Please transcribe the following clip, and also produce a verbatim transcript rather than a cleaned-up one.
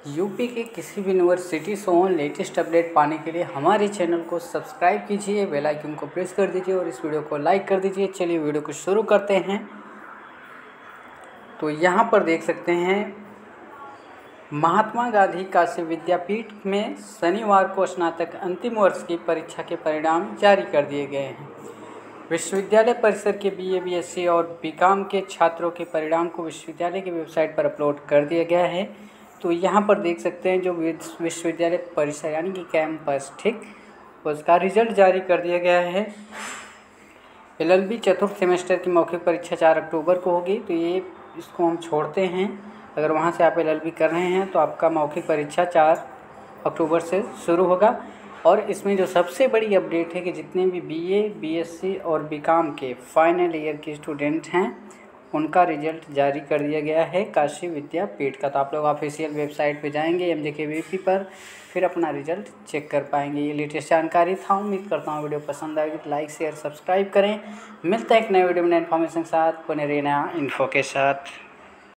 UP के किसी भी यूनिवर्सिटी से हो लेटेस्ट अपडेट पाने के लिए हमारे चैनल को सब्सक्राइब कीजिए, बेल आइकन को प्रेस कर दीजिए और इस वीडियो को लाइक कर दीजिए। चलिए वीडियो को शुरू करते हैं। तो यहाँ पर देख सकते हैं महात्मा गांधी काशी विद्यापीठ में शनिवार को स्नातक अंतिम वर्ष की परीक्षा के परिणाम जारी कर दिए गए हैं। विश्वविद्यालय परिसर के बीए, बीएससी और बीकॉम के छात्रों के परिणाम को विश्वविद्यालय की वेबसाइट पर अपलोड कर दिया गया है। तो यहाँ पर देख सकते हैं जो विश्वविद्यालय परिसर यानी कि कैंपस, ठीक, उसका रिजल्ट जारी कर दिया गया है। एलएलबी चतुर्थ सेमेस्टर की मौखिक परीक्षा चार अक्टूबर को होगी। तो ये इसको हम छोड़ते हैं। अगर वहाँ से आप एलएलबी कर रहे हैं तो आपका मौखिक परीक्षा चार अक्टूबर से शुरू होगा। और इसमें जो सबसे बड़ी अपडेट है कि जितने भी बीए, बीएससी और बीकॉम के फाइनल ईयर के स्टूडेंट हैं उनका रिजल्ट जारी कर दिया गया है काशी विद्यापीठ का। तो आप लोग ऑफिशियल वेबसाइट पे जाएंगे एमजेकेवीपी पर, फिर अपना रिजल्ट चेक कर पाएंगे। ये लेटेस्ट जानकारी था। उम्मीद करता हूँ वीडियो पसंद आएगी तो लाइक शेयर सब्सक्राइब करें। मिलता है एक नए वीडियो में नए इन्फॉर्मेशन के साथ, बने रहना इन्फो के साथ।